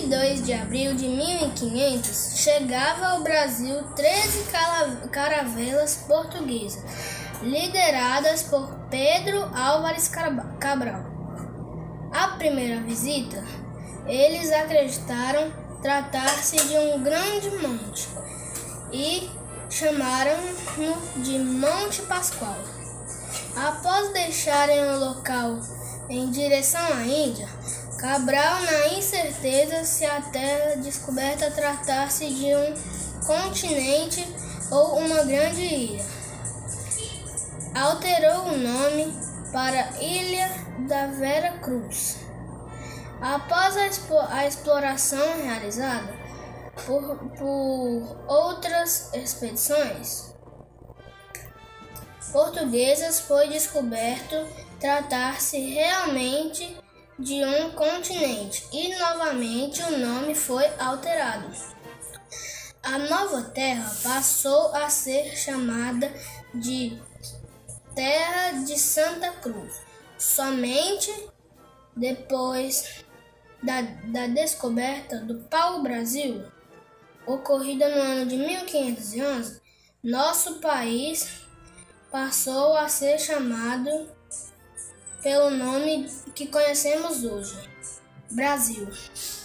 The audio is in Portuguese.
22 de abril de 1500, chegava ao Brasil 13 caravelas portuguesas, lideradas por Pedro Álvares Cabral. À primeira visita, eles acreditaram tratar-se de um grande monte e chamaram-no de Monte Pascoal. Após deixarem o local em direção à Índia, Cabral, na incerteza se a terra descoberta tratasse de um continente ou uma grande ilha, alterou o nome para Ilha da Vera Cruz. Após a exploração realizada por outras expedições portuguesas, foi descoberto tratar-se realmente de um continente e novamente o nome foi alterado. A nova terra passou a ser chamada de Terra de Santa Cruz. Somente depois da descoberta do pau-brasil, ocorrida no ano de 1511, nosso país passou a ser chamado pelo nome que conhecemos hoje, Brasil.